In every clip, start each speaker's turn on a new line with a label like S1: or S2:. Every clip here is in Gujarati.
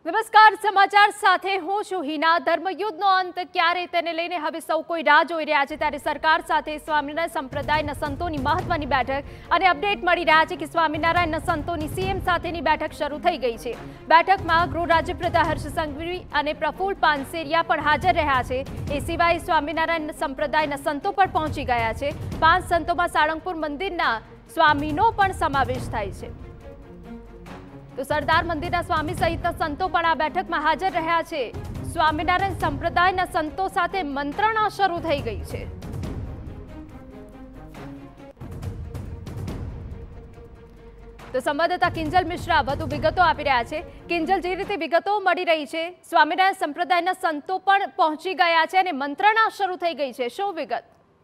S1: નમસ્કાર, સમાચાર સાથે હું છું હિના। ધર્મયુદ્ધનો અંત ક્યારે તેને લઈને હવે સૌ કોઈ રાહ જોઈ રહ્યા છે, ત્યારે સરકાર સાથે સ્વામિનારાયણ સંપ્રદાયના સંતોની મહત્વની બેઠક અને અપડેટ મળી રહ્યા છે કે સ્વામિનારાયણના સંતોની સીએમ સાથેની બેઠક શરૂ થઈ ગઈ છે। બેઠકમાં ગૃહ રાજ્યપ્રધાન હર્ષ સંઘવી અને પ્રફુલ્લ પાનસેરિયા પણ હાજર રહ્યા છે। એ સિવાય સ્વામિનારાયણ સંપ્રદાયના સંતો પણ પહોંચી ગયા છે। 5 સંતોમાં સાળંગપુર મંદિરના સ્વામીનો પણ સમાવેશ થાય છે। तो सरदार मंदिर स्वामी सहित संतो पण आ बैठक में हाजर रह्या छे। स्वामीनारायण संप्रदायना संतो साथे मंत्रणा शरू थई गई छे। तो संवाददाता किंजल मिश्रा વધુ વિગતો આપી રહ્યા છે। કિંજલ, જે રીતે વિગતો મળી રહી છે, સ્વામિનારાયણ સંપ્રદાયના સંતો પણ પહોંચી ગયા છે અને મંત્રણા શરૂ થઈ ગઈ છે, શું વિગત?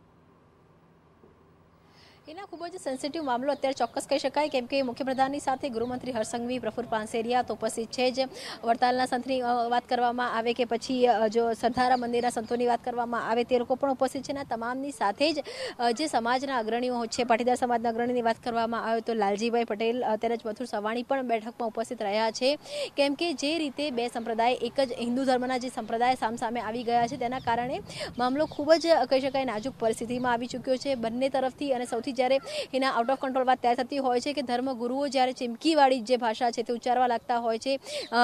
S2: એના ખૂબ જ સેન્સિટિવ મામલો અત્યારે ચોક્કસ કહી શકાય, કેમ કે મુખ્યપ્રધાનની સાથે ગૃહમંત્રી હર્ષ સંઘવી, પ્રફુલ્લ પાનસેરિયા તો ઉપસ્થિત છે જ। વડતાલના સંતની વાત કરવામાં આવે કે પછી જો સરદારા મંદિરના સંતોની વાત કરવામાં આવે, તે લોકો પણ ઉપસ્થિત છે। તમામની સાથે જ જે સમાજના અગ્રણીઓ છે, પાટીદાર સમાજના અગ્રણીની વાત કરવામાં આવે તો લાલજીભાઈ પટેલ તેમજ મથુર સવાણી પણ બેઠકમાં ઉપસ્થિત રહ્યા છે, કેમ કે જે રીતે બે સંપ્રદાય, એક જ હિન્દુ ધર્મના જે સંપ્રદાય સામસામે આવી ગયા છે, તેના કારણે મામલો ખૂબ જ કહી શકાય નાજુક પરિસ્થિતિમાં આવી ચૂક્યો છે બંને તરફથી। અને સૌથી જ્યારે એના આઉટ ઓફ કંટ્રોલ વાત ત્યારે થતી હોય છે કે ધર્મગુરુઓ જ્યારે ચીમકીવાળી જે ભાષા છે તે ઉચ્ચારવા લાગતા હોય છે।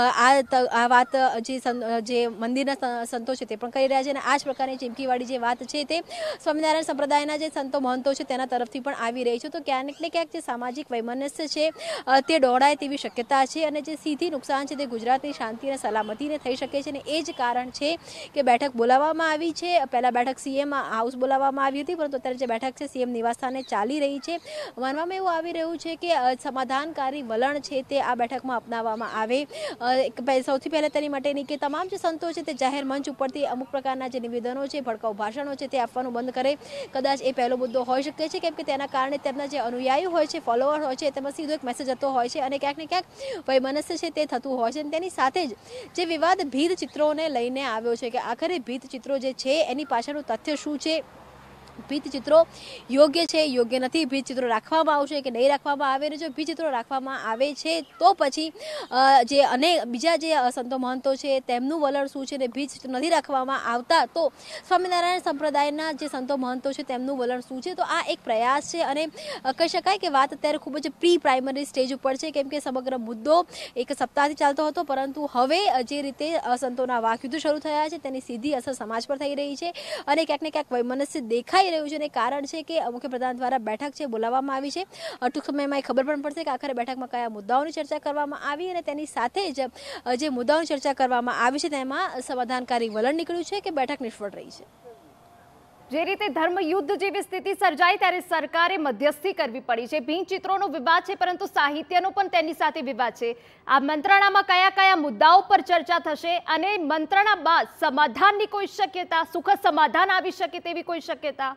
S2: આ વાત જે મંદિરના સંતો છે તે પણ કહી રહ્યા છે, અને આ જ પ્રકારની ચીમકીવાળી જે વાત છે તે સ્વામિનારાયણ સંપ્રદાયના જે સંતો મહંતો છે તેના તરફથી પણ આવી રહી છે। તો ક્યાંક ને ક્યાંક જે સામાજિક વૈમનસ્ય છે તે દોડાય તેવી શક્યતા છે, અને જે સીધી નુકસાન છે તે ગુજરાતની શાંતિ અને સલામતીને થઈ શકે છે। અને એ જ કારણ છે કે બેઠક બોલાવવામાં આવી છે। પહેલા બેઠક સીએમ હાઉસ બોલાવવામાં આવી હતી, પરંતુ અત્યારે જે બેઠક છે સીએમ નિવાસસ્થાને ચાલી રહી છે। માનવામાં એવું આવી રહ્યું છે કે સમાધાનકારી વલણ છે તે આ બેઠકમાં અપનાવવામાં આવે। સૌથી પહેલા તેની માટેની કે તમામ જે સંતો છે તે જાહેર મંચ ઉપરથી અમુક પ્રકારના જે નિવેદનો છે, ભડકાઉ ભાષણો છે તે આપવાનું બંધ કરે, કદાચ એ પહેલો મુદ્દો હોઈ શકે છે, કેમ કે તેના કારણે તેમના જે અનુયાયી હોય છે, ફોલોઅર હોય છે, તેમાં સીધો એક મેસેજ જતો હોય છે, અને ક્યાંક ને ક્યાંક વૈમનસ્ય છે તે થતું હોય છે। અને તેની સાથે જ જે વિવાદ ભીત ચિત્રોને લઈને આવ્યો છે કે આખરે ભીત ચિત્રો જે છે એની પાછળનું તથ્ય શું છે, ભીત ચિત્રો યોગ્ય છે, યોગ્ય નથી, ભીત ચિત્રો રાખવામાં આવશે કે નહીં રાખવામાં આવે, અને જો ભીત ચિત્રો રાખવામાં આવે છે તો પછી જે અને બીજા જે સંતો મહંતો છે તેમનું વલણ શું છે, અને ભીત ચિત્રો નથી રાખવામાં આવતા તો સ્વામિનારાયણ સંપ્રદાયના જે સંતો મહંતો છે તેમનું વલણ શું છે। તો આ એક પ્રયાસ છે, અને કહી શકાય કે વાત અત્યારે ખૂબ જ પ્રી પ્રાઇમરી સ્ટેજ ઉપર છે, કેમ કે સમગ્ર મુદ્દો એક સપ્તાહથી ચાલતો હતો, પરંતુ હવે જે રીતે સંતોના વાકયુદ્ધ શરૂ થયા છે તેની સીધી અસર સમાજ પર થઈ રહી છે, અને ક્યાંક ને ક્યાંક વૈમનસ્ય દેખાઈ રહ્યું છે। અને કારણ છે કે મુખ્યપ્રધાન દ્વારા બેઠક છે બોલાવવામાં આવી છે। ટૂંક સમયમાં ખબર પણ પડશે કે આખરે બેઠકમાં કયા મુદ્દાઓની ચર્ચા કરવામાં આવી, અને તેની સાથે જ જે મુદ્દાઓની ચર્ચા કરવામાં આવી છે તેમાં સમાધાનકારી વલણ નીકળ્યું છે કે બેઠક નિષ્ફળ રહી છે।
S1: જે રીતે ધર્મયુદ્ધ જેવી સ્થિતિ સર્જાઈ ત્યારે સરકારે મધ્યસ્થી કરવી પડી છે। ભીંત ચિત્રોનો વિવાદ છે, પરંતુ સાહિત્યનો પણ તેની સાથે વિવાદ છે। આ મંત્રણામાં કયા કયા મુદ્દાઓ પર ચર્ચા થશે, અને મંત્રણા બાદ સમાધાનની કોઈ શક્યતા, સુખદ સમાધાન આવી શકે તેવી કોઈ શક્યતા?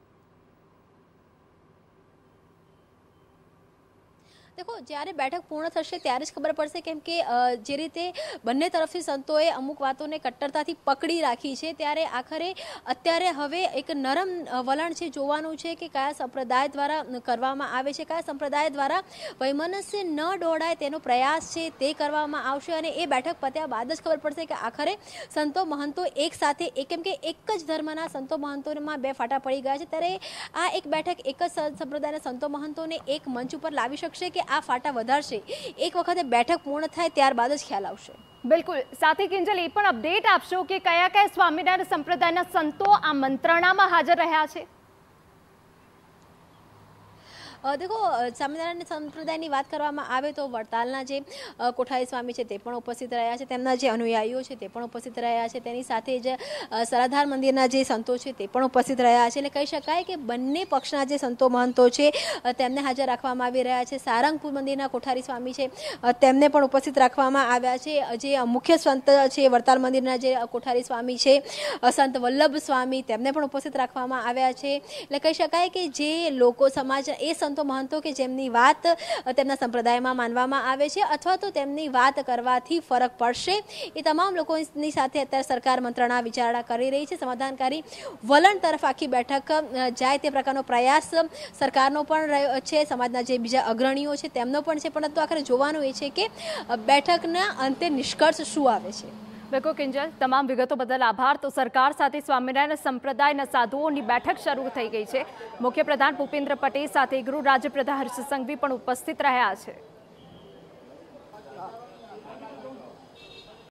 S2: देखो, જ્યારે બેઠક પૂર્ણ થશે ત્યારે જ ખબર પડશે, કેમ કે જે રીતે બંને તરફથી સંતોએ અમુક વાતોને કટ્ટરતાથી પકડી રાખી છે, ત્યારે આખરે અત્યારે હવે એક નરમ વલણ છે જોવાનું છે કે કયા સંપ્રદાય દ્વારા કરવામાં આવે છે, કયા સંપ્રદાય દ્વારા વૈમનસ્ય ન દોડાય તેનો પ્રયાસ છે તે કરવામાં આવશે। અને એ બેઠક પત્યા બાદ જ ખબર પડશે કે આખરે સંતો મહંતો એક સાથે, કેમ કે એક જ ધર્મના સંતો મહંતોમાં બે ફાટા પડી ગયા છે, ત્યારે આ એક બેઠક એક જ સંપ્રદાયના સંતો મહંતોને એક મંચ ઉપર લાવી શકશે કે આ ફાટા વધારશે, એક વખતે બેઠક પૂર્ણ થાય ત્યારબાદ જ ખ્યાલ આવશે।
S1: બિલકુલ, સાથે કિંજલ એ પણ અપડેટ આપશો કે કયા કયા સ્વામિનારાયણ સંપ્રદાયના સંતો આ મંત્રણામાં હાજર રહ્યા છે?
S2: देखो, સ્વામિનારાયણ સંપ્રદાયની વાત કરવામાં આવે તો વડતાલના જે કોઠારી સ્વામી છે તે પણ ઉપસ્થિત રહ્યા છે, તેમના જે અનુયાયીઓ છે તે પણ ઉપસ્થિત રહ્યા છે, તેની સાથે જ સરદાર મંદિરના જે સંતો છે તે પણ ઉપસ્થિત રહ્યા છે। એટલે કહી શકાય કે બંને પક્ષના જે સંતો મહંતો છે તેમને હાજર રાખવામાં આવી રહ્યા છે। સારંગપુર મંદિરના કોઠારી સ્વામી છે તેમને પણ ઉપસ્થિત રાખવામાં આવ્યા છે। જે મુખ્ય સંત છે વડતાલ મંદિરના જે કોઠારી સ્વામી છે સંત વલ્લભ સ્વામી, તેમને પણ ઉપસ્થિત રાખવામાં આવ્યા છે। એટલે કહી શકાય કે જે લોકો સમાજ એ સંતો મહંતો કે જેમની વાત તેમના સંપ્રદાયમાં માનવામાં આવે છે અથવા તો તેમની વાત કરવાથી ફરક પડશે, એ તમામ લોકોની સાથે અત્યારે સરકાર મંત્રણા વિચારણા કરી રહી છે. સમાધાનકારી વલણ તરફ આખી બેઠક જાય તે પ્રકારનો પ્રયાસ સરકારનો પણ રહ્યો છે, સમાજના જે બીજા અગ્રણીઓ છે તેમનો પણ છે, પરંતુ આખરે જોવાનું એ છે કે બેઠકના અંતે નિષ્કર્ષ શું આવે છે.
S1: બિલકુલ કિંજલ, તમામ વિગતો બદલ આભાર. તો સરકાર સાથે સ્વામિનારાયણ સંપ્રદાયના સાધુઓની બેઠક શરૂ થઈ ગઈ છે. મુખ્યપ્રધાન ભૂપેન્દ્ર પટેલ સાથે ગૃહ રાજ્યપ્રધાન હર્ષ સંઘવી પણ ઉપસ્થિત રહ્યા છે.